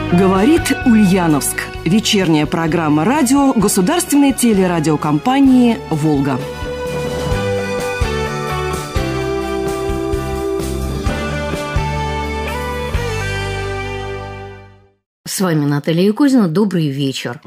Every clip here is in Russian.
Говорит Ульяновск. Вечерняя программа радио государственной телерадиокомпании «Волга». С вами Наталья Якузина. Добрый вечер.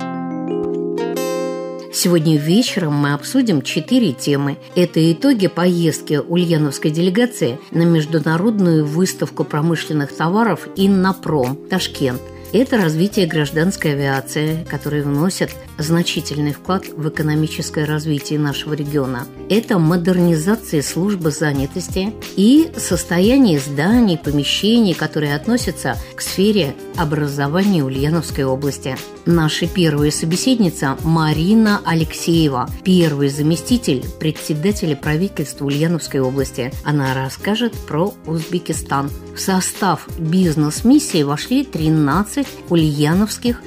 Сегодня вечером мы обсудим 4 темы. Это итоги поездки ульяновской делегации на международную выставку промышленных товаров «Иннопром» Ташкент. Это развитие гражданской авиации, которая вносит значительный вклад в экономическое развитие нашего региона. Это модернизация службы занятости и состояние зданий, помещений, которые относятся к сфере образования Ульяновской области. Наша первая собеседница Марина Алексеева, первый заместитель председателя правительства Ульяновской области. Она расскажет про Узбекистан. В состав бизнес-миссии вошли 13 ульяновских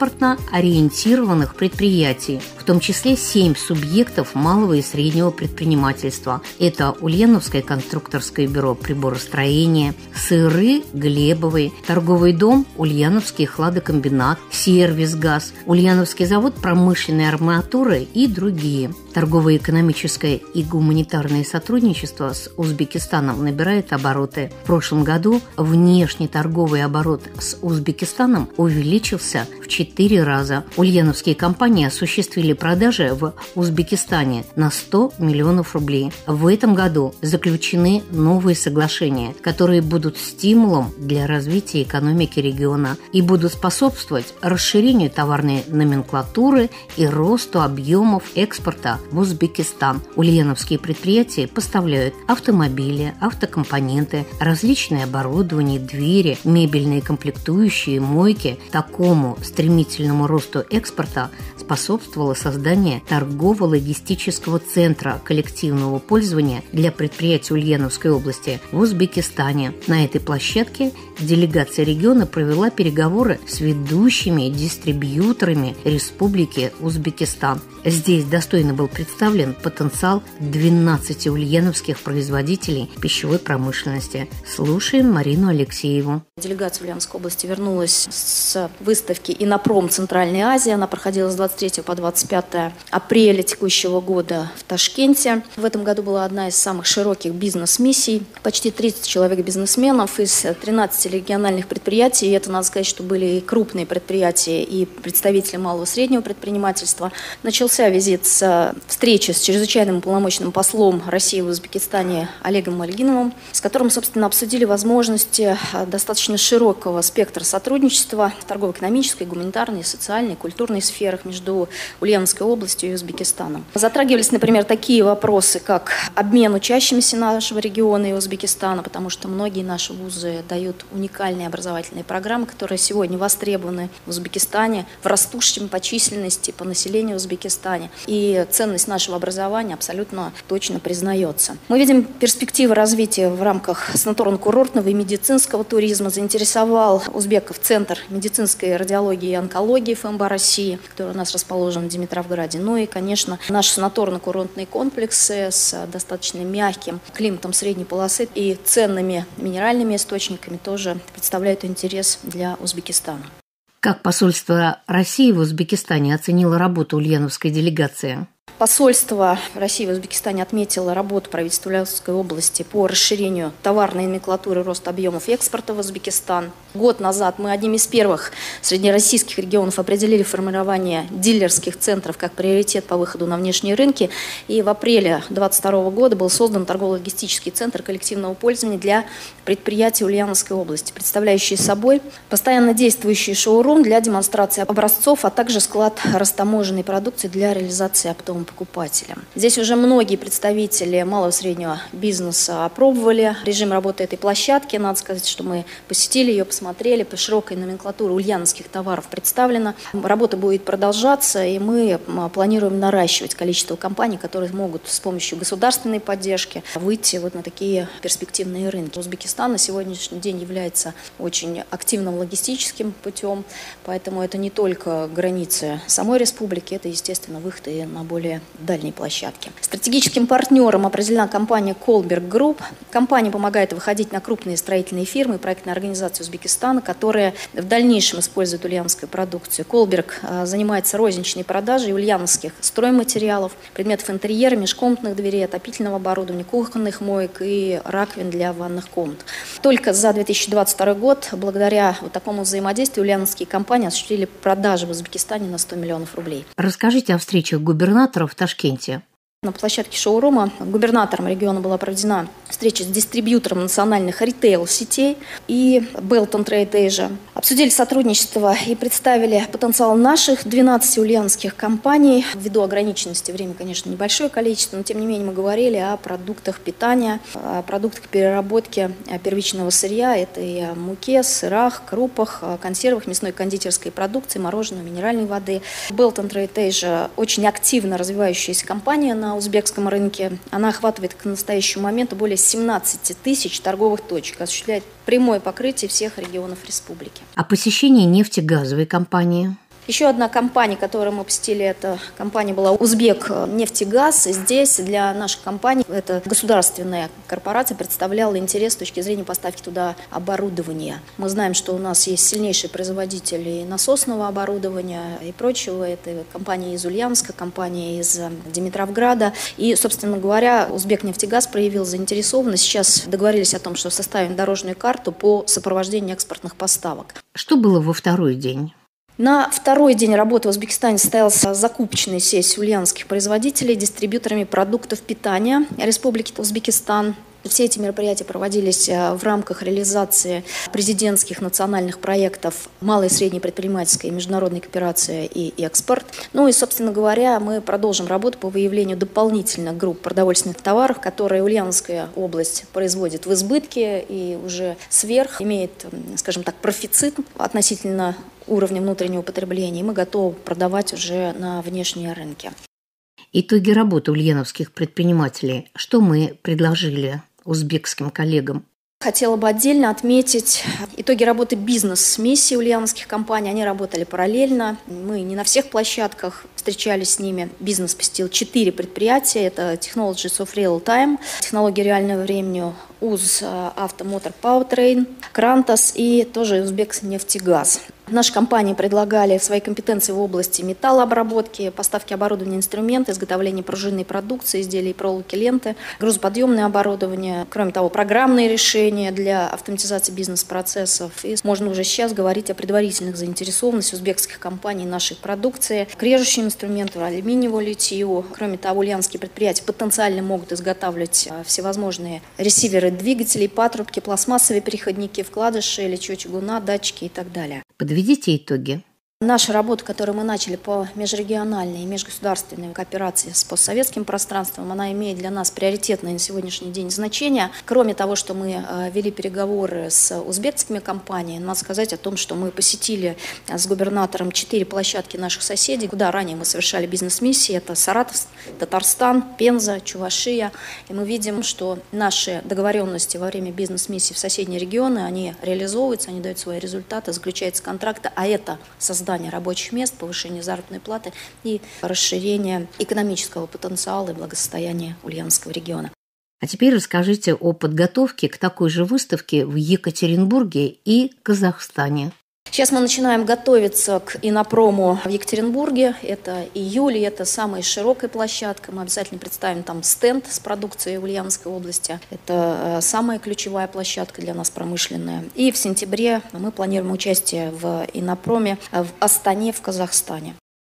экспортно-ориентированных предприятий, в том числе 7 субъектов малого и среднего предпринимательства. Это Ульяновское конструкторское бюро приборостроения, Сыры Глебовый, торговый дом Ульяновский хладокомбинат, Сервис-газ, Ульяновский завод промышленной арматуры и другие. Торгово-экономическое и гуманитарное сотрудничество с Узбекистаном набирает обороты. В прошлом году внешний торговый оборот с Узбекистаном увеличился в 4 раза. Ульяновские компании осуществили продажи в Узбекистане на 100 миллионов рублей. В этом году заключены новые соглашения, которые будут стимулом для развития экономики региона и будут способствовать расширению товарной номенклатуры и росту объемов экспорта в Узбекистан. Ульяновские предприятия поставляют автомобили, автокомпоненты, различные оборудование, двери, мебельные комплектующие, мойки. Такому стремительному росту экспорта способствовало создание торгово-логистического центра коллективного пользования для предприятий Ульяновской области в Узбекистане. На этой площадке делегация региона провела переговоры с ведущими дистрибьюторами Республики Узбекистан. Здесь достойно был представлен потенциал 12 ульяновских производителей пищевой промышленности. Слушаем Марину Алексееву. Делегация Ульяновской области вернулась с выставки «Иннопром. Центральная Азия». Она проходила с 23 по 25 апреля текущего года в Ташкенте. В этом году была одна из самых широких бизнес-миссий. Почти 30 человек-бизнесменов из 13 региональных предприятий. И это, надо сказать, что были и крупные предприятия, и представители малого и среднего предпринимательства. Начался визит с встречи с чрезвычайным уполномоченным послом России в Узбекистане Олегом Мальгиновым, с которым, собственно, обсудили возможности достаточно широкого спектра сотрудничества в торгово-экономической, гуманитарной, социальной, культурной сферах между Ульяновской областью и Узбекистаном. Затрагивались, например, такие вопросы, как обмен учащимися нашего региона и Узбекистана, потому что многие наши вузы дают уникальные образовательные программы, которые сегодня востребованы в Узбекистане, в растущем по численности, по населению Узбекистане. И ценность нашего образования абсолютно точно признается. Мы видим перспективы развития в рамках санаторно-курортного и медицинского туризма. Заинтересовал узбеков Центр медицинской радиологии и онкологии ФМБА России, который у нас расположен в Димитровграде. Ну и, конечно, наши санаторно-курортные комплексы с достаточно мягким климатом средней полосы и ценными минеральными источниками тоже представляют интерес для Узбекистана. Как посольство России в Узбекистане оценило работу ульяновской делегации? Посольство России в Узбекистане отметило работу правительства Ульяновской области по расширению товарной номенклатуры, рост объемов экспорта в Узбекистан. Год назад мы одним из первых среди российских регионов определили формирование дилерских центров как приоритет по выходу на внешние рынки. И в апреле 2022 года был создан торгово-логистический центр коллективного пользования для предприятий Ульяновской области, представляющий собой постоянно действующий шоурум для демонстрации образцов, а также склад растаможенной продукции для реализации оптовым покупателям. Здесь уже многие представители малого и среднего бизнеса опробовали режим работы этой площадки. Надо сказать, что мы посетили ее, посмотрели, по широкой номенклатуре ульяновских товаров представлена. Работа будет продолжаться, и мы планируем наращивать количество компаний, которые могут с помощью государственной поддержки выйти вот на такие перспективные рынки. Узбекистан на сегодняшний день является очень активным логистическим путем, поэтому это не только границы самой республики, это, естественно, выход и на более более дальние площадки. Стратегическим партнером определена компания Kohlberg Group. Компания помогает выходить на крупные строительные фирмы и проектные организации Узбекистана, которые в дальнейшем используют ульяновскую продукцию. Kohlberg занимается розничной продажей ульяновских стройматериалов, предметов интерьера, межкомнатных дверей, отопительного оборудования, кухонных моек и раковин для ванных комнат. Только за 2022 год, благодаря вот такому взаимодействию, ульяновские компании осуществили продажи в Узбекистане на 100 миллионов рублей. Расскажите о встречах губернаторов в Ташкенте. На площадке шоурума губернатором региона была проведена встреча с дистрибьютором национальных ритейл-сетей и Belton Trade Asia. Обсудили сотрудничество и представили потенциал наших 12 ульяновских компаний. Ввиду ограниченности времени, конечно, небольшое количество, но тем не менее мы говорили о продуктах питания, о продуктах переработки первичного сырья. Это и о муке, сырах, крупах, консервах, мясной кондитерской продукции, мороженого, минеральной воды. Belton Trade Asia очень активно развивающаяся компания на узбекском рынке. Она охватывает к настоящему моменту более 17 тысяч торговых точек, осуществляет прямое покрытие всех регионов республики. О посещении нефтегазовой компании. Еще одна компания, которую мы посетили, эта компания была «Узбекнефтегаз». И здесь для нашей компании, эта государственная корпорация, представляла интерес с точки зрения поставки туда оборудования. Мы знаем, что у нас есть сильнейшие производители насосного оборудования и прочего. Это компания из Ульяновска, компания из Димитровграда. И, собственно говоря, «Узбекнефтегаз» проявил заинтересованность. Сейчас договорились о том, что составим дорожную карту по сопровождению экспортных поставок. Что было во второй день? На второй день работы в Узбекистане состоялась закупочная сессия ульяновских производителей дистрибьюторами продуктов питания Республики Узбекистан. Все эти мероприятия проводились в рамках реализации президентских национальных проектов «Малая и средняя предпринимательская и международная кооперация и экспорт». Ну и, собственно говоря, мы продолжим работу по выявлению дополнительных групп продовольственных товаров, которые Ульяновская область производит в избытке и уже сверх, имеет, скажем так, профицит относительно уровня внутреннего потребления, и мы готовы продавать уже на внешние рынки. Итоги работы ульяновских предпринимателей. Что мы предложили узбекским коллегам? Хотела бы отдельно отметить итоги работы бизнес-миссии ульяновских компаний. Они работали параллельно. Мы не на всех площадках встречались с ними. Бизнес посетил 4 предприятия. Это Technologies of Real Time, технологии реального времени, УЗ Автомотор Powertrain, Крантас и тоже Узбекнефтегаз. Наши компании предлагали свои компетенции в области металлообработки, поставки оборудования, инструмента, изготовления пружинной продукции, изделий проволоки, ленты, грузоподъемное оборудование. Кроме того, программные решения для автоматизации бизнес-процессов. И можно уже сейчас говорить о предварительных заинтересованностях узбекских компаний нашей продукции к режущим инструментам, алюминиевому литью. Кроме того, ульяновские предприятия потенциально могут изготавливать всевозможные ресиверы двигателей, патрубки, пластмассовые переходники, вкладыши, литье чугуна, датчики и так далее. Подведите итоги. Наша работа, которую мы начали по межрегиональной и межгосударственной кооперации с постсоветским пространством, она имеет для нас приоритетное на сегодняшний день значение. Кроме того, что мы вели переговоры с узбекскими компаниями, надо сказать о том, что мы посетили с губернатором 4 площадки наших соседей, куда ранее мы совершали бизнес-миссии. Это Саратов, Татарстан, Пенза, Чувашия. И мы видим, что наши договоренности во время бизнес-миссии в соседние регионы, они реализовываются, они дают свои результаты, заключаются контракты, а это создание рабочих мест, повышение заработной платы и расширение экономического потенциала и благосостояния Ульяновского региона. А теперь расскажите о подготовке к такой же выставке в Екатеринбурге и Казахстане. Сейчас мы начинаем готовиться к Инопрому в Екатеринбурге. Это июль, и это самая широкая площадка. Мы обязательно представим там стенд с продукцией Ульяновской области. Это самая ключевая площадка для нас промышленная. И в сентябре мы планируем участие в Инопроме в Астане в Казахстане.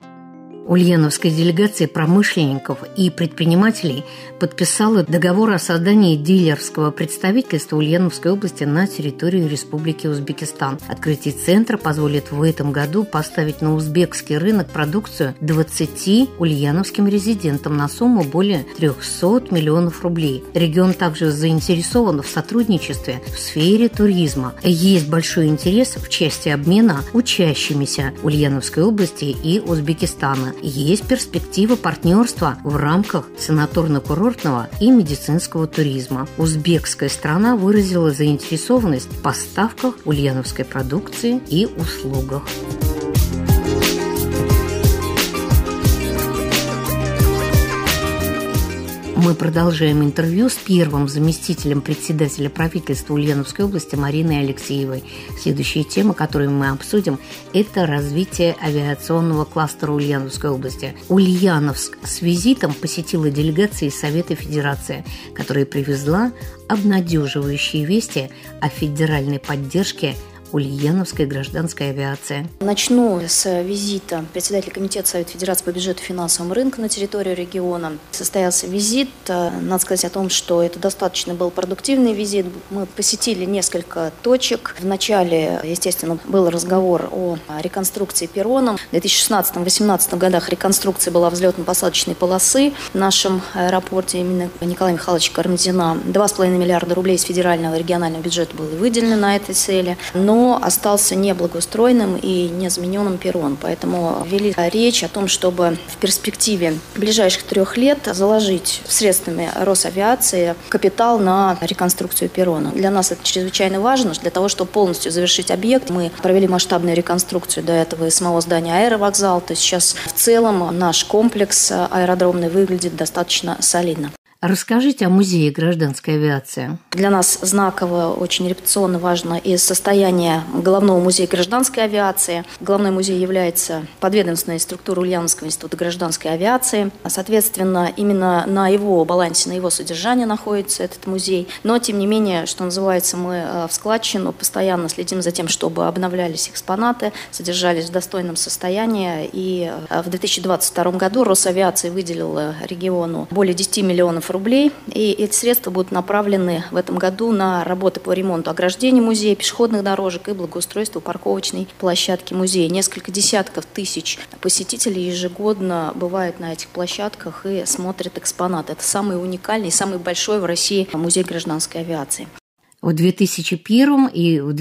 Ульяновская делегация промышленников и предпринимателей подписала договор о создании дилерского представительства Ульяновской области на территории Республики Узбекистан. Открытие центра позволит в этом году поставить на узбекский рынок продукцию 20 ульяновским резидентам на сумму более 300 миллионов рублей. Регион также заинтересован в сотрудничестве в сфере туризма. Есть большой интерес в части обмена учащимися Ульяновской области и Узбекистана. Есть перспектива партнерства в рамках санаторно-курортного и медицинского туризма. Узбекская страна выразила заинтересованность в поставках ульяновской продукции и услугах. Мы продолжаем интервью с первым заместителем председателя правительства Ульяновской области Мариной Алексеевой. Следующая тема, которую мы обсудим, это развитие авиационного кластера Ульяновской области. Ульяновск с визитом посетила делегация из Совета Федерации, которая привезла обнадеживающие вести о федеральной поддержке Ульяновской гражданской авиации. Начну с визита председателя Комитета Совета Федерации по бюджету и финансовому рынку на территорию региона. Состоялся визит. Надо сказать о том, что это достаточно был продуктивный визит. Мы посетили несколько точек. Вначале, естественно, был разговор о реконструкции перрона. В 2016-2018 годах реконструкция была взлетно-посадочной полосы в нашем аэропорте имени Николая Михайловича Карамзина. 2,5 миллиарда рублей из федерального и регионального бюджета было выделено на этой цели. Но остался неблагоустроенным и неизмененным перрон. Поэтому вели речь о том, чтобы в перспективе ближайших 3 лет заложить средствами Росавиации капитал на реконструкцию перрона. Для нас это чрезвычайно важно. Для того, чтобы полностью завершить объект, мы провели масштабную реконструкцию до этого и самого здания аэровокзала. То есть сейчас в целом наш комплекс аэродромный выглядит достаточно солидно. Расскажите о музее гражданской авиации. Для нас знаково, очень репутационно важно и состояние Головного музея гражданской авиации. Головной музей является подведомственной структурой Ульяновского института гражданской авиации. Соответственно, именно на его балансе, на его содержании находится этот музей. Но, тем не менее, что называется, мы в складчину постоянно следим за тем, чтобы обновлялись экспонаты, содержались в достойном состоянии. И в 2022 году Росавиация выделила региону более 10 миллионов рублей, и эти средства будут направлены в этом году на работы по ремонту ограждений музея, пешеходных дорожек и благоустройству парковочной площадки музея. Несколько десятков тысяч посетителей ежегодно бывают на этих площадках и смотрят экспонаты. Это самый уникальный, самый большой в России музей гражданской авиации. В 2001 и в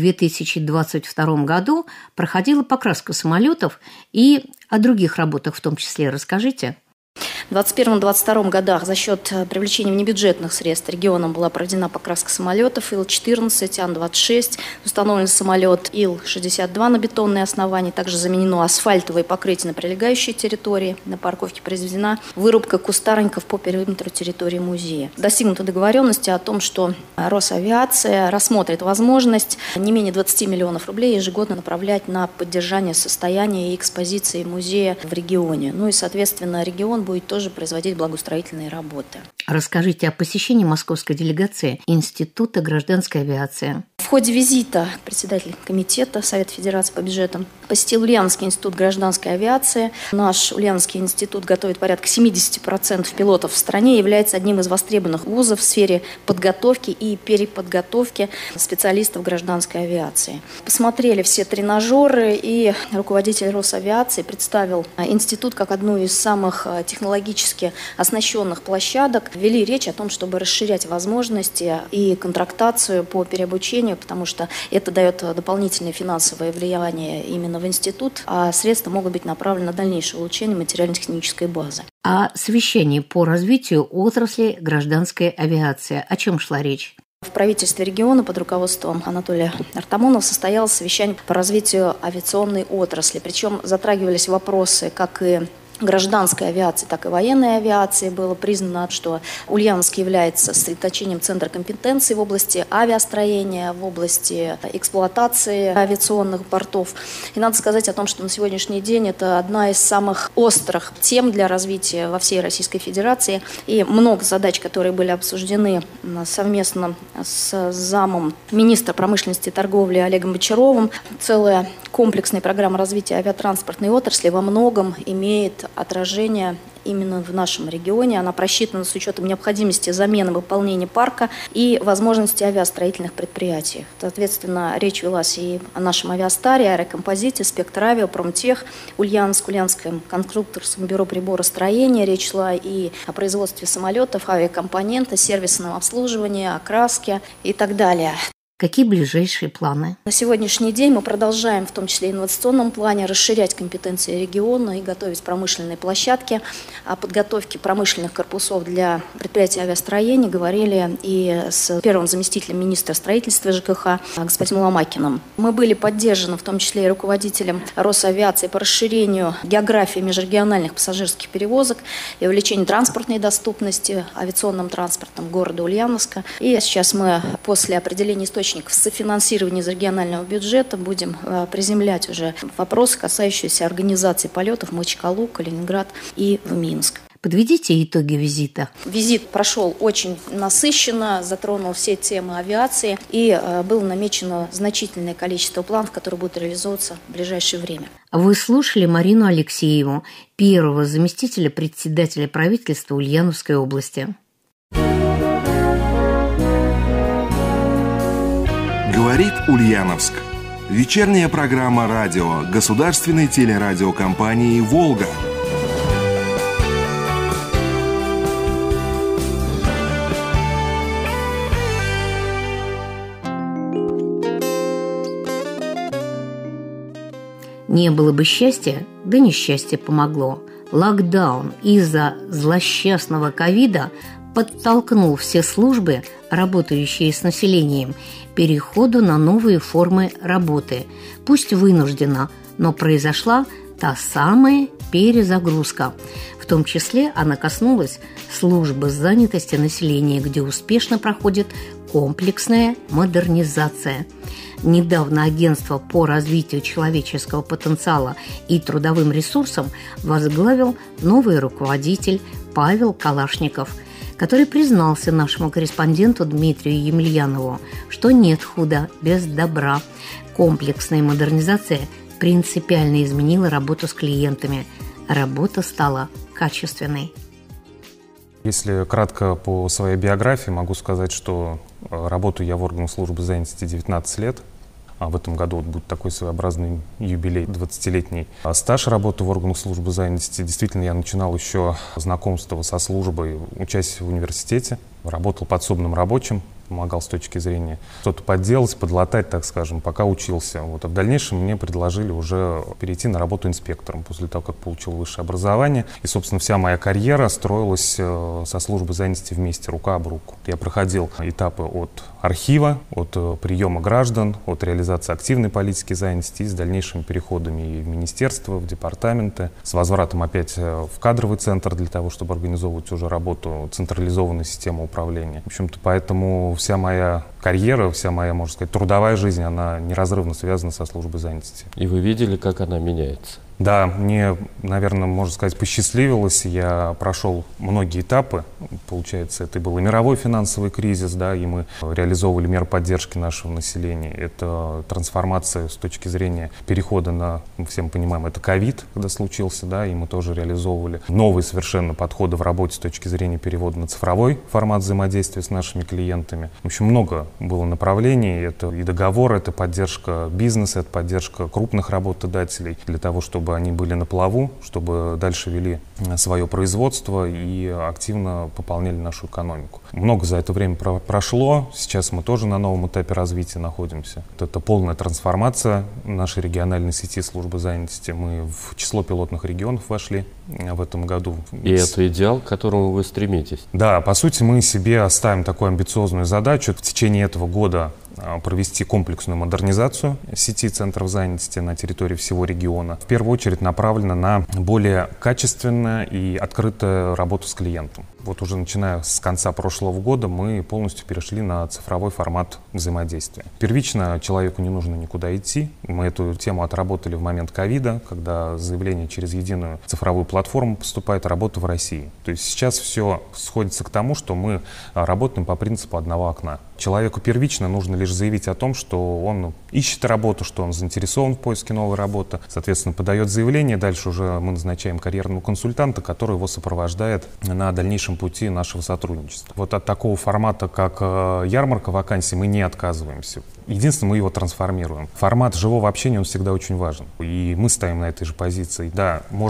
2022 году проходила покраска самолетов, и о других работах в том числе расскажите. В 2021-2022 годах за счет привлечения внебюджетных средств регионом была проведена покраска самолетов Ил-14, Ан-26, установлен самолет Ил-62 на бетонные основания, также заменено асфальтовое покрытие на прилегающей территории, на парковке произведена вырубка кустарников по периметру территории музея. Достигнута договоренности о том, что Росавиация рассмотрит возможность не менее 20 миллионов рублей ежегодно направлять на поддержание состояния и экспозиции музея в регионе. Ну и, соответственно, регион будет тоже производить благоустроительные работы. Расскажите о посещении московской делегации Института гражданской авиации. В ходе визита председатель комитета Совета Федерации по бюджетам посетил Ульяновский институт гражданской авиации. Наш Ульяновский институт готовит порядка 70% пилотов в стране, является одним из востребованных вузов в сфере подготовки и переподготовки специалистов гражданской авиации. Посмотрели все тренажеры, и руководитель Росавиации представил институт как одну из самых технологически оснащенных площадок. Вели речь о том, чтобы расширять возможности и контрактацию по переобучению, потому что это дает дополнительное финансовое влияние именно в институт, а средства могут быть направлены на дальнейшее улучшение материально-технической базы. О совещании по развитию отрасли гражданской авиации. О чем шла речь? В правительстве региона под руководством Анатолия Артамонова состоялось совещание по развитию авиационной отрасли. Причем затрагивались вопросы как и гражданской авиации, так и военной авиации. Было признано, что Ульяновск является сосредоточением центра компетенции в области авиастроения, в области эксплуатации авиационных портов. И надо сказать о том, что на сегодняшний день это одна из самых острых тем для развития во всей Российской Федерации. И много задач, которые были обсуждены совместно с замом министра промышленности и торговли Олегом Бочаровым. Целая комплексная программа развития авиатранспортной отрасли во многом имеет отражение именно в нашем регионе. Она просчитана с учетом необходимости замены выполнения парка и возможности авиастроительных предприятий. Соответственно, речь велась и о нашем авиастаре, аэрокомпозите, Спектр Авиа, Промтех, Ульяновск, Ульяновском конструкторском бюро приборостроения. Речь шла и о производстве самолетов, авиакомпонента, сервисном обслуживании, окраске и так далее. Какие ближайшие планы? На сегодняшний день мы продолжаем, в том числе и в инновационном плане, расширять компетенции региона и готовить промышленные площадки. О подготовке промышленных корпусов для предприятий авиастроения говорили и с первым заместителем министра строительства ЖКХ господином Ломакиным. Мы были поддержаны, в том числе и руководителем Росавиации, по расширению географии межрегиональных пассажирских перевозок и увеличению транспортной доступности авиационным транспортом города Ульяновска. И сейчас мы после определения источников софинансирования из регионального бюджета будем приземлять уже вопросы, касающиеся организации полетов в Махачкалу, Калининград и в Минск. Подведите итоги визита. Визит прошел очень насыщенно, затронул все темы авиации, и было намечено значительное количество планов, которые будут реализовываться в ближайшее время. Вы слушали Марину Алексееву, первого заместителя председателя правительства Ульяновской области. Говорит Ульяновск. Вечерняя программа радио государственной телерадиокомпании «Волга». Не было бы счастья, да несчастье помогло. Локдаун из-за злосчастного ковида подтолкнул все службы, работающие с населением, к переходу на новые формы работы. Пусть вынужденно, но произошла та самая перезагрузка. В том числе она коснулась службы занятости населения, где успешно проходит комплексная модернизация. Недавно агентство по развитию человеческого потенциала и трудовым ресурсам возглавил новый руководитель Павел Калашников, который признался нашему корреспонденту Дмитрию Емельянову, что нет худа без добра. Комплексная модернизация принципиально изменила работу с клиентами. Работа стала качественной. Если кратко по своей биографии, могу сказать, что работаю я в органах службы занятости 19 лет. А в этом году будет такой своеобразный юбилей, 20-летний стаж работы в органах службы занятости. Действительно, я начинал еще знакомство со службой, учась в университете. Работал подсобным рабочим, помогал с точки зрения что-то подделать, подлатать, так скажем, пока учился. А в дальнейшем мне предложили уже перейти на работу инспектором после того, как получил высшее образование. И, собственно, вся моя карьера строилась со службой занятости вместе, рука об руку. Я проходил этапы от архива, от приема граждан, от реализации активной политики занятости и с дальнейшими переходами и в министерство, в департаменты, с возвратом опять в кадровый центр для того, чтобы организовывать уже работу централизованной системы управления. В общем-то, поэтому вся моя карьера, вся моя, можно сказать, трудовая жизнь, она неразрывно связана со службой занятости. И вы видели, как она меняется? Да, мне, наверное, можно сказать, посчастливилось. Я прошел многие этапы. Получается, это был и мировой финансовый кризис, да, и мы реализовывали меры поддержки нашего населения. Это трансформация с точки зрения перехода на, мы всем понимаем, это ковид, когда случился, да, и мы тоже реализовывали новые совершенно подходы в работе с точки зрения перевода на цифровой формат взаимодействия с нашими клиентами. В общем, много было направлений. Это и договор, это поддержка бизнеса, это поддержка крупных работодателей для того, чтобы они были на плаву, чтобы дальше вели свое производство и активно пополняли нашу экономику. Много за это время прошло. Сейчас мы тоже на новом этапе развития находимся. Это полная трансформация нашей региональной сети службы занятости. Мы в число пилотных регионов вошли в этом году. И это идеал, к которому вы стремитесь? Да, по сути, мы себе ставим такую амбициозную задачу в течение этого года провести комплексную модернизацию сети центров занятости на территории всего региона. В первую очередь направлена на более качественную и открытую работу с клиентом. Вот уже начиная с конца прошлого года мы полностью перешли на цифровой формат взаимодействия. Первично человеку не нужно никуда идти. Мы эту тему отработали в момент ковида, когда заявление через единую цифровую платформу поступает, работа в России. То есть сейчас все сходится к тому, что мы работаем по принципу одного окна. Человеку первично нужно лишь заявить о том, что он ищет работу, что он заинтересован в поиске новой работы. Соответственно, подает заявление, дальше уже мы назначаем карьерного консультанта, который его сопровождает на дальнейшем пути нашего сотрудничества. Вот от такого формата, как ярмарка вакансий, мы не отказываемся. Единственное, мы его трансформируем. Формат живого общения, он всегда очень важен. И мы стоим на этой же позиции. Да, можно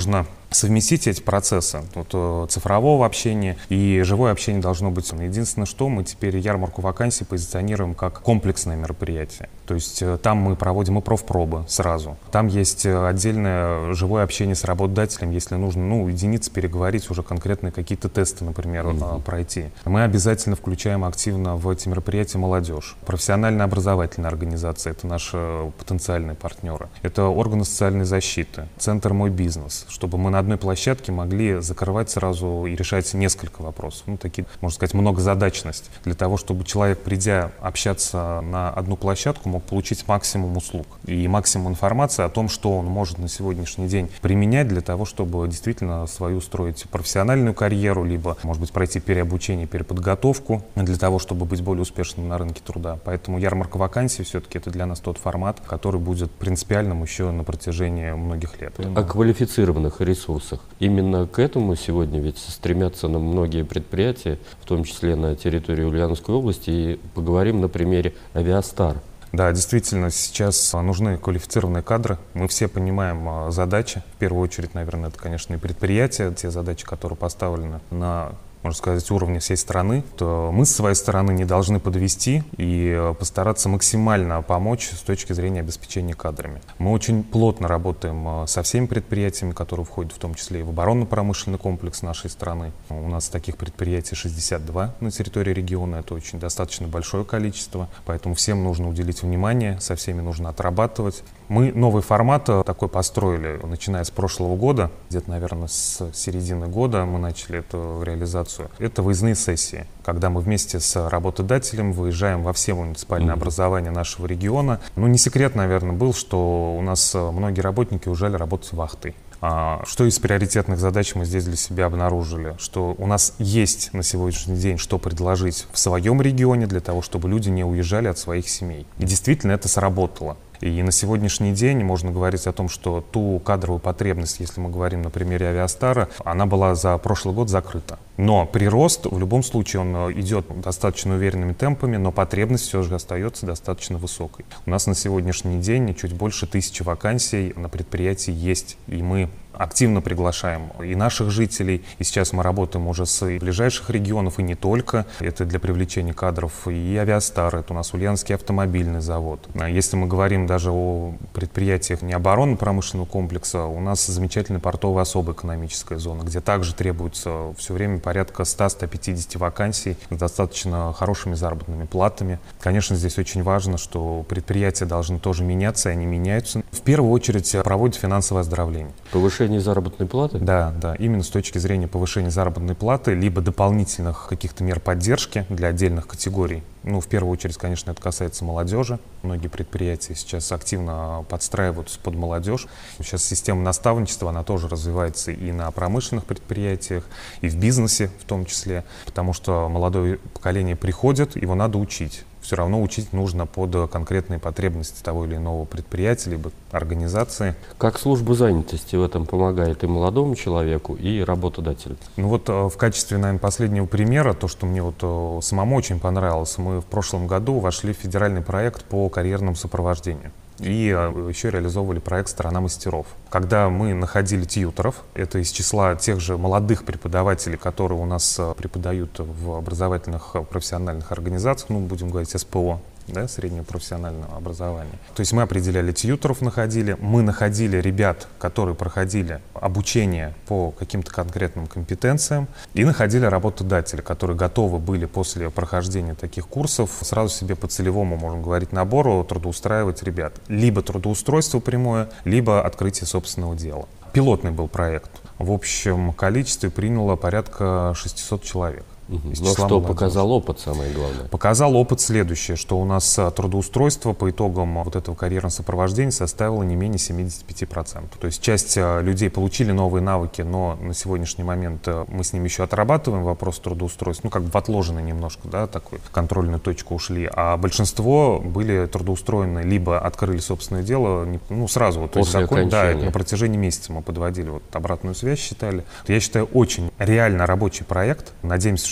совместить эти процессы. Вот, цифрового общения и живое общение должно быть. Единственное, что мы теперь ярмарку вакансий позиционируем как комплексное мероприятие. То есть там мы проводим и профпробы сразу. Там есть отдельное живое общение с работодателем, если нужно, единицы переговорить, уже конкретные какие-то тесты, например, пройти. Мы обязательно включаем активно в эти мероприятия молодежь. Профессионально-образовательная организация — это наши потенциальные партнеры. Это органы социальной защиты, центр «Мой бизнес», чтобы мы на одной площадке могли закрывать сразу и решать несколько вопросов. Такие, можно сказать, многозадачность. Для того, чтобы человек, придя общаться на одну площадку, мог получить максимум услуг и максимум информации о том, что он может на сегодняшний день применять для того, чтобы действительно свою строить профессиональную карьеру, либо, может быть, пройти переобучение, переподготовку для того, чтобы быть более успешным на рынке труда. Поэтому ярмарка вакансий все-таки это для нас тот формат, который будет принципиальным еще на протяжении многих лет. О квалифицированных ресурсах. Именно к этому сегодня ведь стремятся на многие предприятия, в том числе на территории Ульяновской области. И поговорим на примере «Авиастар». Да, действительно, сейчас нужны квалифицированные кадры. Мы все понимаем задачи. В первую очередь, наверное, это, конечно, и предприятия, те задачи, которые поставлены на, можно сказать, уровне всей страны, то мы с своей стороны не должны подвести и постараться максимально помочь с точки зрения обеспечения кадрами. Мы очень плотно работаем со всеми предприятиями, которые входят в том числе и в оборонно-промышленный комплекс нашей страны. У нас таких предприятий 62 на территории региона, это очень достаточно большое количество, поэтому всем нужно уделить внимание, со всеми нужно отрабатывать. Мы новый формат такой построили, начиная с прошлого года, где-то, наверное, с середины года мы начали эту реализацию. Это выездные сессии, когда мы вместе с работодателем выезжаем во все муниципальные образования нашего региона. Не секрет, наверное, был, что у нас многие работники уезжали работать вахтой. Что из приоритетных задач мы здесь для себя обнаружили? Что у нас есть на сегодняшний день что предложить в своем регионе для того, чтобы люди не уезжали от своих семей. И действительно это сработало. И на сегодняшний день можно говорить о том, что ту кадровую потребность, если мы говорим на примере Авиастара, она была за прошлый год закрыта. Но прирост в любом случае он идет достаточно уверенными темпами, но потребность все же остается достаточно высокой. У нас на сегодняшний день чуть больше 1000 вакансий на предприятии есть, и мы активно приглашаем и наших жителей, и сейчас мы работаем уже с ближайших регионов, и не только. Это для привлечения кадров и Авиастар, это у нас Ульяновский автомобильный завод. Если мы говорим даже о предприятиях не оборонно-промышленного комплекса, у нас замечательная портовая особая экономическая зона, где также требуется все время порядка 100-150 вакансий с достаточно хорошими заработными платами. Конечно, здесь очень важно, что предприятия должны тоже меняться, и они меняются. В первую очередь проводят финансовое оздоровление. Повышение заработной платы? Да, именно с точки зрения повышения заработной платы, либо дополнительных каких-то мер поддержки для отдельных категорий. В первую очередь, конечно, это касается молодежи. Многие предприятия сейчас активно подстраиваются под молодежь. Сейчас система наставничества, она тоже развивается и на промышленных предприятиях, и в бизнесе в том числе, потому что молодое поколение приходит, его надо учить. Все равно учить нужно под конкретные потребности того или иного предприятия, либо организации. Как служба занятости в этом помогает и молодому человеку, и работодателю? В качестве, наверное, последнего примера, то, что мне самому очень понравилось, мы в прошлом году вошли в федеральный проект по карьерному сопровождению. И еще реализовывали проект «Страна мастеров». Когда мы находили тьюторов, это из числа тех же молодых преподавателей, которые у нас преподают в образовательных профессиональных организациях, будем говорить СПО, среднего профессионального образования. То есть мы определяли тьюторов, мы находили ребят, которые проходили обучение по каким-то конкретным компетенциям, и находили работодателей, которые готовы были после прохождения таких курсов сразу себе по целевому, можно говорить, набору трудоустраивать ребят. Либо трудоустройство прямое, либо открытие собственного дела. Пилотный был проект. В общем количестве приняло порядка 600 человек. Но что показал опыт, самое главное? Показал опыт следующее, что у нас трудоустройство по итогам этого карьерного сопровождения составило не менее 75%. То есть часть людей получили новые навыки, но на сегодняшний момент мы с ними еще отрабатываем вопрос трудоустройства, в отложенный немножко, такой контрольную точку ушли, а большинство были трудоустроены, либо открыли собственное дело сразу. После окончания. На протяжении месяца мы подводили обратную связь, считали. Я считаю, очень реально рабочий проект. Надеемся, что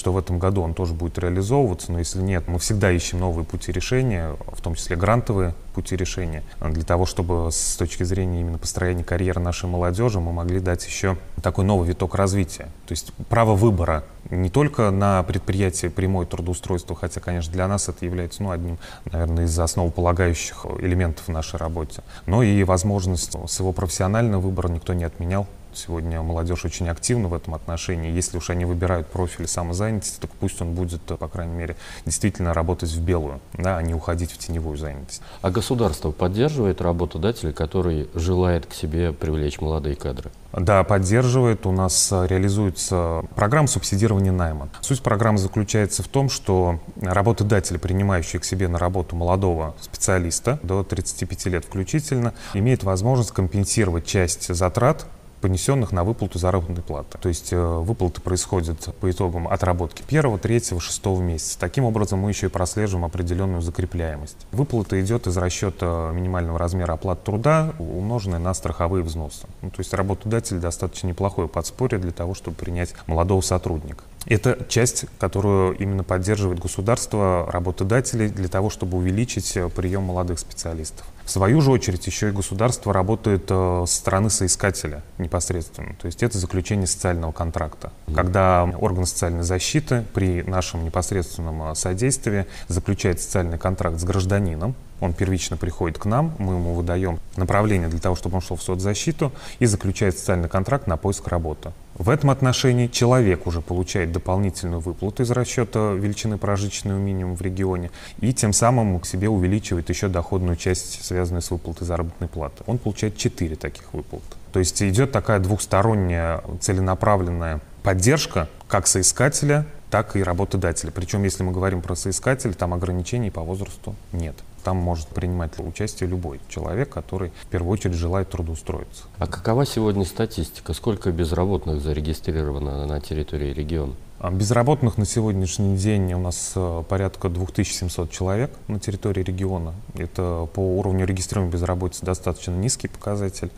что в этом году он тоже будет реализовываться, но если нет, мы всегда ищем новые пути решения, в том числе грантовые пути решения, для того, чтобы с точки зрения именно построения карьеры нашей молодежи мы могли дать еще такой новый виток развития. То есть право выбора не только на предприятии прямое трудоустройство, хотя, конечно, для нас это является одним, наверное, из основополагающих элементов в нашей работе, но и возможность своего профессионального выбора никто не отменял. Сегодня молодежь очень активна в этом отношении. Если уж они выбирают профиль самозанятости, так пусть он будет, по крайней мере, действительно работать в белую, да, а не уходить в теневую занятость. А государство поддерживает работодателя, который желает к себе привлечь молодые кадры? Да, поддерживает. У нас реализуется программа субсидирования найма. Суть программы заключается в том, что работодатель, принимающий к себе на работу молодого специалиста до 35 лет включительно, имеет возможность компенсировать часть затрат, понесенных на выплату заработной платы. То есть выплаты происходят по итогам отработки 1, 3, 6 месяца. Таким образом, мы еще и прослеживаем определенную закрепляемость. Выплата идет из расчета минимального размера оплаты труда, умноженной на страховые взносы. То есть работодатель достаточно неплохое подспорье для того, чтобы принять молодого сотрудника. Это часть, которую именно поддерживает государство, работодателей для того, чтобы увеличить прием молодых специалистов. В свою же очередь еще и государство работает со стороны соискателя непосредственно. То есть это заключение социального контракта. Когда орган социальной защиты при нашем непосредственном содействии заключает социальный контракт с гражданином, он первично приходит к нам, мы ему выдаем направление для того, чтобы он шел в соцзащиту и заключает социальный контракт на поиск работы. В этом отношении человек уже получает дополнительную выплату из расчета величины прожиточного минимума в регионе и тем самым к себе увеличивает еще доходную часть, связанную с выплатой заработной платы. Он получает 4 таких выплаты. То есть идет такая двухсторонняя целенаправленная поддержка как соискателя, так и работодателя. Причем, если мы говорим про соискателя, там ограничений по возрасту нет. Там может принимать участие любой человек, который в первую очередь желает трудоустроиться. А какова сегодня статистика? Сколько безработных зарегистрировано на территории региона? Безработных на сегодняшний день у нас порядка 2700 человек на территории региона. Это по уровню регистрированной безработицы достаточно низкий показатель,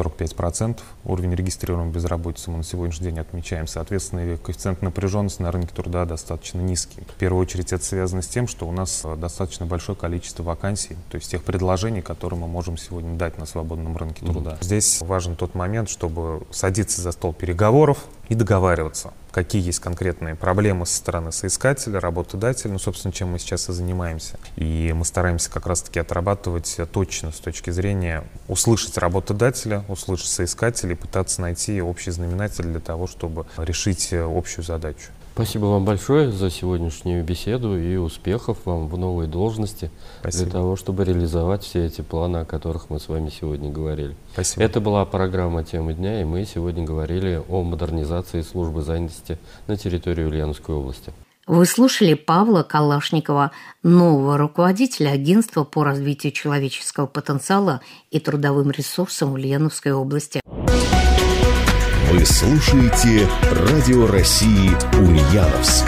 0,45%. Уровень регистрированной безработицы мы на сегодняшний день отмечаем. Соответственно, и коэффициент напряженности на рынке труда достаточно низкий. В первую очередь это связано с тем, что у нас достаточно большое количество вакансий, то есть тех предложений, которые мы можем сегодня дать на свободном рынке труда. Здесь важен тот момент, чтобы садиться за стол переговоров и договариваться, какие есть конкретные проблемы со стороны соискателя, работодателя, собственно, чем мы сейчас и занимаемся. И мы стараемся как раз-таки отрабатывать точно с точки зрения услышать работодателя, услышать соискателя и пытаться найти общий знаменатель для того, чтобы решить общую задачу. Спасибо вам большое за сегодняшнюю беседу и успехов вам в новой должности. Спасибо. Для того, чтобы реализовать все эти планы, о которых мы с вами сегодня говорили. Спасибо. Это была программа «Темы дня», и мы сегодня говорили о модернизации службы занятости на территории Ульяновской области. Вы слушали Павла Калашникова, нового руководителя Агентства по развитию человеческого потенциала и трудовым ресурсам Ульяновской области. Вы слушаете Радио России Ульяновск.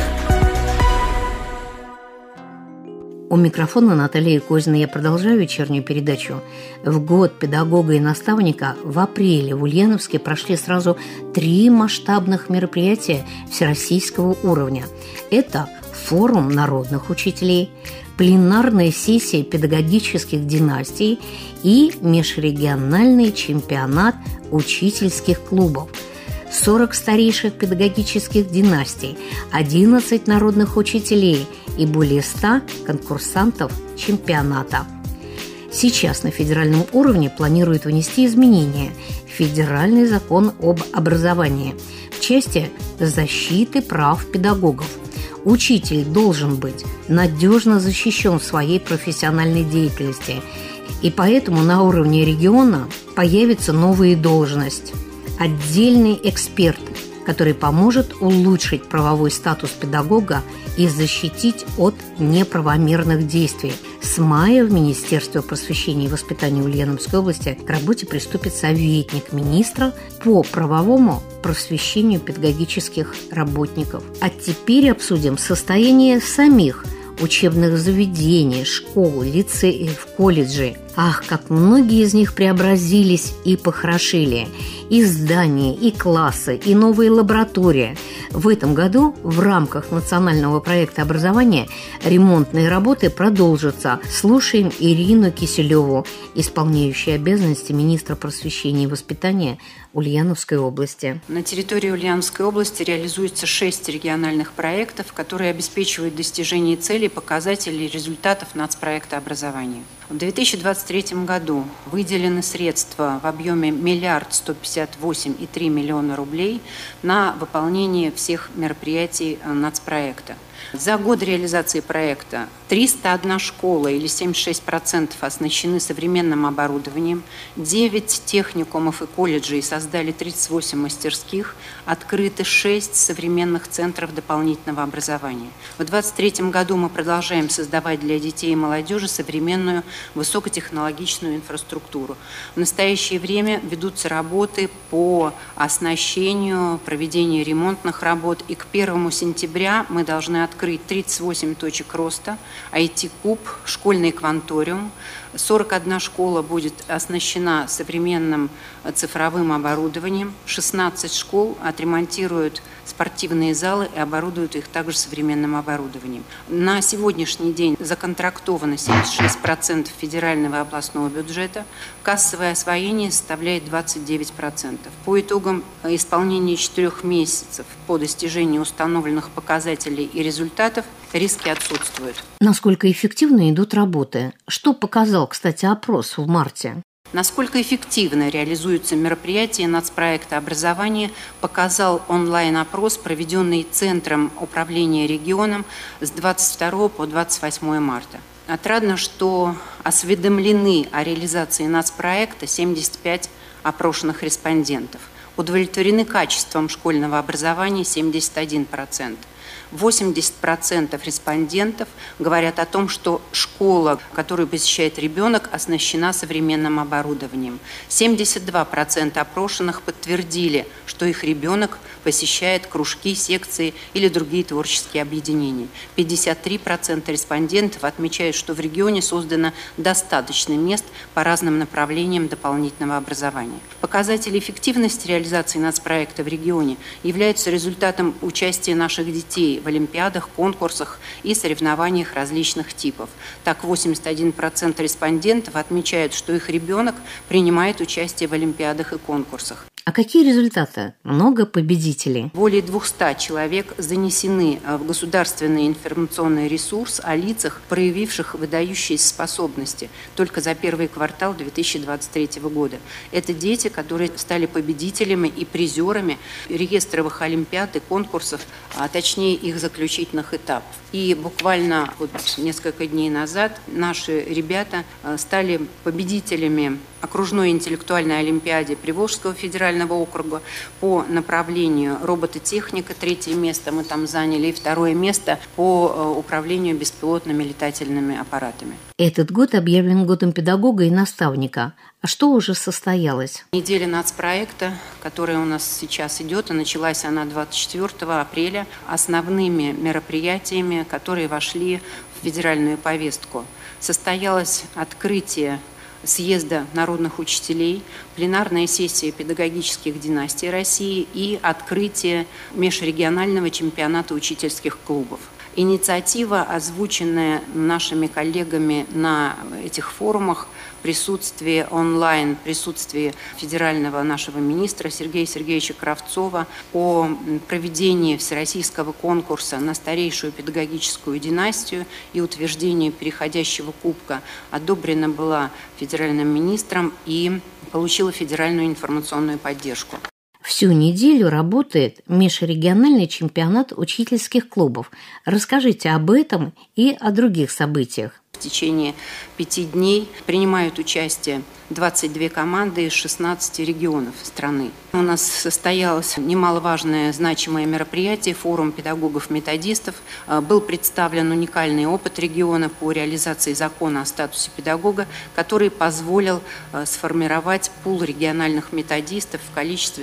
У микрофона Наталья Козина. Я продолжаю вечернюю передачу. В год педагога и наставника в апреле в Ульяновске прошли сразу 3 масштабных мероприятия всероссийского уровня. Это форум народных учителей, пленарная сессия педагогических династий и межрегиональный чемпионат учительских клубов. 40 старейших педагогических династий, 11 народных учителей и более 100 конкурсантов чемпионата. Сейчас на федеральном уровне планируют внести изменения в федеральный закон об образовании в части защиты прав педагогов. Учитель должен быть надежно защищен в своей профессиональной деятельности, и поэтому на уровне региона появится новая должность – отдельный эксперт, который поможет улучшить правовой статус педагога и защитить от неправомерных действий. С мая в Министерстве просвещения и воспитания Ульяновской области к работе приступит советник министра по правовому просвещению педагогических работников. А теперь обсудим состояние самих учебных заведений, школ, лицеев, колледжей, Ах, как многие из них преобразились и похорошели. И здания, и классы, и новые лаборатории. В этом году в рамках национального проекта образования ремонтные работы продолжатся. Слушаем Ирину Киселеву, исполняющую обязанности министра просвещения и воспитания Ульяновской области. На территории Ульяновской области реализуется 6 региональных проектов, которые обеспечивают достижение целей, показателей и результатов нацпроекта образования. В 2023 году выделены средства в объеме 1 158,3 миллиона рублей на выполнение всех мероприятий нацпроекта. За год реализации проекта 301 школа или 76% оснащены современным оборудованием, 9 техникумов и колледжей создали 38 мастерских, открыты 6 современных центров дополнительного образования. В 2023 году мы продолжаем создавать для детей и молодежи современную высокотехнологичную инфраструктуру. В настоящее время ведутся работы по оснащению, проведению ремонтных работ, и к 1 сентября мы должны открыть 38 точек роста, IT-куб, школьный кванториум. 41 школа будет оснащена современным цифровым оборудованием. 16 школ отремонтируют спортивные залы и оборудуют их также современным оборудованием. На сегодняшний день законтрактовано 76% федерального и областного бюджета. Кассовое освоение составляет 29%. По итогам исполнения 4 месяцев по достижению установленных показателей и результатов риски отсутствуют. Насколько эффективно идут работы? Что показал, кстати, опрос в марте? Насколько эффективно реализуются мероприятия нацпроекта образования, показал онлайн-опрос, проведенный Центром управления регионом с 22 по 28 марта. Отрадно, что осведомлены о реализации нацпроекта 75 опрошенных респондентов. Удовлетворены качеством школьного образования 71%. 80% респондентов говорят о том, что школа, которую посещает ребенок, оснащена современным оборудованием. 72% опрошенных подтвердили, что их ребенок посещает кружки, секции или другие творческие объединения. 53% респондентов отмечают, что в регионе создано достаточно мест по разным направлениям дополнительного образования. Показатели эффективности реализации нацпроекта в регионе являются результатом участия наших детей в олимпиадах, конкурсах и соревнованиях различных типов. Так, 81% респондентов отмечают, что их ребенок принимает участие в олимпиадах и конкурсах. А какие результаты? Много победителей? Более 200 человек занесены в государственный информационный ресурс о лицах, проявивших выдающиеся способности только за первый квартал 2023 года. Это дети, которые стали победителями и призерами реестровых олимпиад и конкурсов, а точнее их заключительных этапов. И буквально несколько дней назад наши ребята стали победителями окружной интеллектуальной олимпиаде Приволжского федерального округа по направлению робототехника. 3-е место мы там заняли, и 2-е место по управлению беспилотными летательными аппаратами. Этот год объявлен годом педагога и наставника. А что уже состоялось? Неделя нацпроекта, которая у нас сейчас идет, и началась она 24 апреля, основными мероприятиями, которые вошли в федеральную повестку. Состоялось открытие съезда народных учителей, пленарная сессия педагогических династий России и открытие межрегионального чемпионата учительских клубов. Инициатива, озвученная нашими коллегами на этих форумах, присутствие онлайн, присутствие федерального нашего министра Сергея Сергеевича Кравцова о проведении всероссийского конкурса на старейшую педагогическую династию и утверждению переходящего кубка одобрена была федеральным министром и получила федеральную информационную поддержку. Всю неделю работает межрегиональный чемпионат учительских клубов. Расскажите об этом и о других событиях. В течение 5 дней принимают участие 22 команды из 16 регионов страны. У нас состоялось немаловажное, значимое мероприятие, форум педагогов-методистов. Был представлен уникальный опыт региона по реализации закона о статусе педагога, который позволил сформировать пул региональных методистов в количестве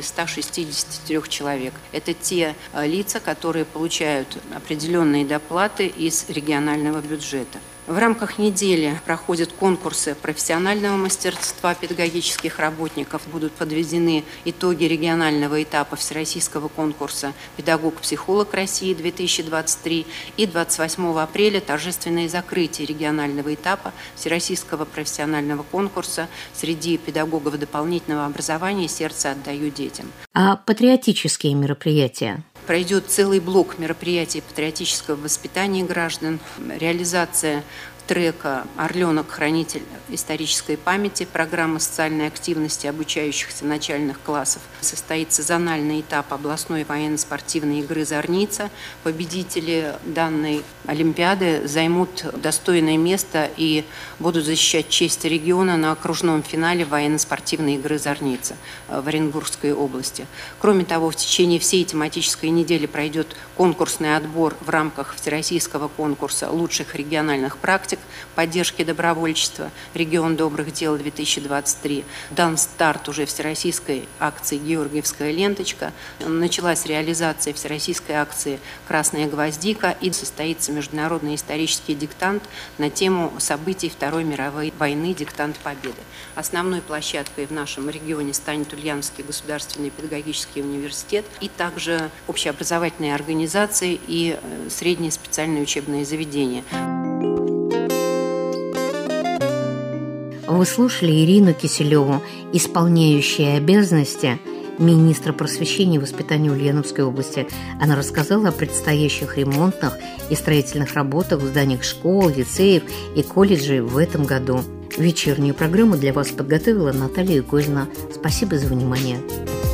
163 человек. Это те лица, которые получают определенные доплаты из регионального бюджета. В рамках недели проходят конкурсы профессионального мастерства педагогических работников. Будут подведены итоги регионального этапа всероссийского конкурса «Педагог-психолог России-2023». И 28 апреля торжественное закрытие регионального этапа всероссийского профессионального конкурса среди педагогов дополнительного образования «Сердце отдаю детям». А патриотические мероприятия? Пройдет целый блок мероприятий патриотического воспитания граждан, реализация трека «Орленок. Хранитель исторической памяти», программа социальной активности обучающихся начальных классов. Состоится зональный этап областной военно-спортивной игры «Зорница». Победители данной олимпиады займут достойное место и будут защищать честь региона на окружном финале военно-спортивной игры «Зорница» в Оренбургской области. Кроме того, в течение всей тематической недели пройдет конкурсный отбор в рамках всероссийского конкурса лучших региональных практик поддержки добровольчества «Регион добрых дел 2023». Дан старт уже всероссийской акции «Георгиевская ленточка». Началась реализация всероссийской акции «Красная гвоздика» и состоится международный исторический диктант на тему событий Второй мировой войны «Диктант Победы». Основной площадкой в нашем регионе станет Ульяновский государственный педагогический университет и также общеобразовательные организации и средние специальные учебные заведения. Вы слушали Ирину Киселеву, исполняющую обязанности министра просвещения и воспитания Ульяновской области. Она рассказала о предстоящих ремонтных и строительных работах в зданиях школ, лицеев и колледжей в этом году. Вечернюю программу для вас подготовила Наталья Козина. Спасибо за внимание.